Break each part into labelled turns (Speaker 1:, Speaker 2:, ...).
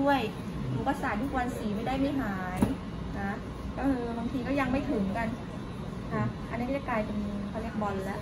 Speaker 1: ด้วยหนูก็สาดทุกวันสีไม่ได้ไม่หายนะก็คือบางทีก็ยังไม่ถึงกันนะอันนี้ก็จะกลายเป็นเขาเรียกบอลแล้ว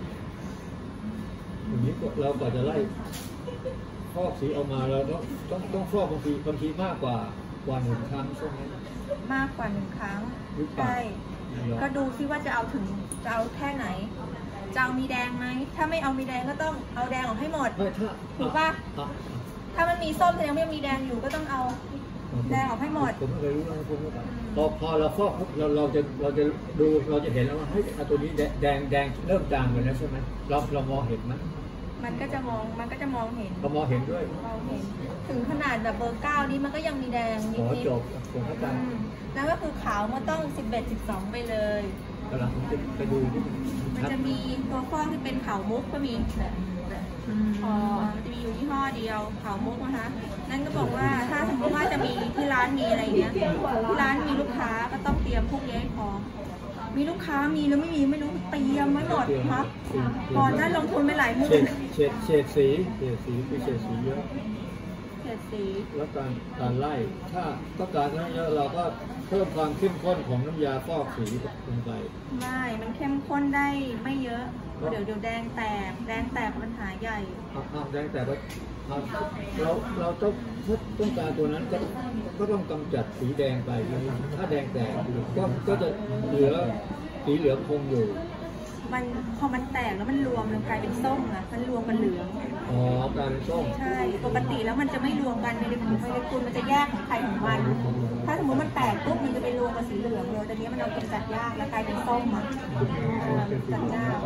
Speaker 2: อย่างนี้เราก็จะไล่ฟอกสีออกมาเราต้องฟอกบางทีมากกว่า1 ครั้งใช่ไหม
Speaker 1: มากกว่า1 ครั้งใช่ก็ดูซิว่าจะเอาแค่ไหนจะเอามีแดงไหมถ้าไม่เอามีแดงก็ต้องเอาแดงออกให้หมดถูกป่ะถ้ามันมีส้มแต่ยังไม่มีแดงอยู่ก็ต้องเอาแดงออกให้หมด
Speaker 2: ผมไม่เคยรู้นะผมพอเราฟอกเราจะดูเราจะเห็นแล้วว่าเฮ้ยตัวนี้แดงเริ่มจางเลยนะใช่ไหมเรามองเห็นไหม
Speaker 1: มันก็จะมองเห็น
Speaker 2: เรามองเห็นด้วย
Speaker 1: มองเห็นถึงขนาดแบบเบอร์9นี้มันก็ยังมีแดงนิด
Speaker 2: จบผมเข้าใจ
Speaker 1: แล้วก็คือขาวมันต้อง11-12ไปเลย
Speaker 2: กำลังไปดู
Speaker 1: มันจะมีตัวฟอกที่เป็นขาวมุกก็มีมันจะมีอยู่ยี่ห้อเดียวขาวมุกนะคะนั่นก็บอกว่าถ้าสมมติว่าจะมีที่ร้านมีอะไรเงี้ยที่ร้านมีลูกค้าก็ต้องเตรียมพวกนี้ให้พร้อมมีลูกค้ามีหรือไม่มีไม่รู้เตรียมไว้หมดครับก่อนนั้นลงทุนไปหลายหมื่น
Speaker 2: เฉดสีคือเฉดสีเยอะ
Speaker 1: เฉดสี
Speaker 2: แล้วการไล่ถ้าต้องการนั้นเยอะเราก็เพิ่มความเข้มข้นของน้ำยาฟอกสีลงไป
Speaker 1: ไม่มันเข้มข้นได้ไม่เยอะเดี๋ยวแดงแตกปัญหาใหญ่
Speaker 2: แดงแตกเราต้องการตัวนั้นก็ต้องกำจัดสีแดงไปถ้าแดงแตกก็จะเหลือสีเหลืองคงอยู่
Speaker 1: พอมันแตกแล้วมันรวมมันกลายเป็นส้มนะมันรวมมันเหลือง
Speaker 2: กลายเป็นส้ม
Speaker 1: ใช่ปกติแล้วมันจะไม่รวมกันในโมเลกุลมันจะแยกของใครของมันถ้าสมมติมันแตกปุ๊บมันจะไปรวมกับสีเหลืองเลยแต่นี้มันเอาเป็นจัดยากแล้วกลายเป็นส้มอ่ะจัดยาก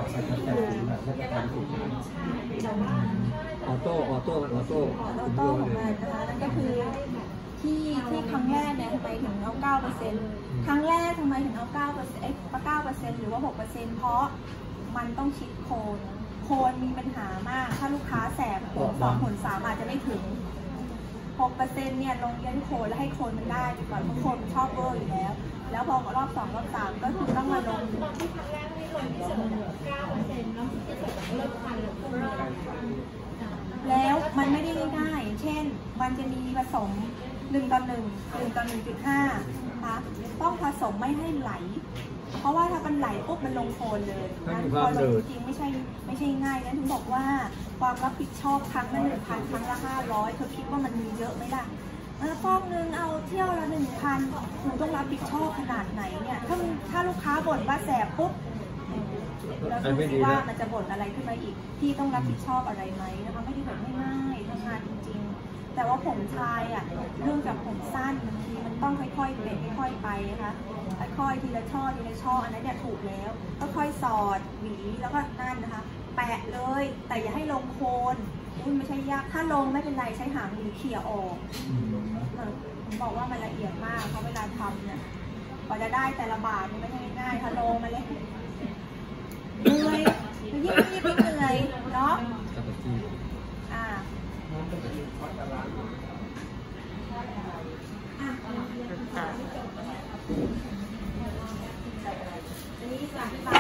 Speaker 2: ออโต้ของมัน
Speaker 1: นะคะนั่นก็คือที่ครั้งแรกเนี่ยทำไมถึงเอา 9% ครั้งแรกทำไมถึงเอา 9% หรือว่า 6% เพราะมันต้องชิดโคนมีปัญหามากถ้าลูกค้าแสบผล 3อาจจะไม่ถึง 6% เนี่ยลงยันโคนแล้วให้โคนมันได้ดีกว่าเพราะโคนชอบเวอร์อยู่แล้วพอรอบ2รอบ3ก็คือต้องมาลงที่ครั้งแรกไม่ลง9%แล้วมันไม่ได้ง่ายๆเช่นมันจะมีผสม1:1:1.5 นะคะต้องผสมไม่ให้ไหลเพราะว่าถ้ามันไหลปุ๊บมันลงโคนเลยนะพอลงจริงไม่ใช่ง่ายนะถึงบอกว่าความรับผิดชอบครั้งละ 1,000 ครั้งละ 500เธอคิดว่ามันมีเยอะไหมล่ะฟอกนึงเอาเที่ยวละ 1,000 หนูต้องรับผิดชอบขนาดไหนเนี่ยถ้าลูกค้าบ่นว่าแสบปุ๊บแล้วดูสิว่ามันจะบ่นอะไรขึ้นมาอีกที่ต้องรับผิดชอบอะไรไหมนะคะไม่ได้แบบง่ายๆทำงานจริงๆแต่ว่าผมชายอ่ะเรื่องจากผมสั้นบางทีมันต้องค่อยๆเป็นค่อยๆไปนะคะค่อยๆทีละช่ออันนั้นเนี่ยถูกแล้วก็ค่อยสอดหวีแล้วก็นั่นนะคะแปะเลยแต่อย่าให้ลงโคนไม่ใช่ยากถ้าลงไม่เป็นไรใช้หางหวีเขี่ยออกผมบอกว่ามันละเอียดมากเพราะเวลาทำเนี่ยกว่าจะได้แต่ละบาทนี่ไม่ใช่ง่ายถ้าลงมาเลยเหนื่อยยิ่งเหนื่อยเนาะอันนี้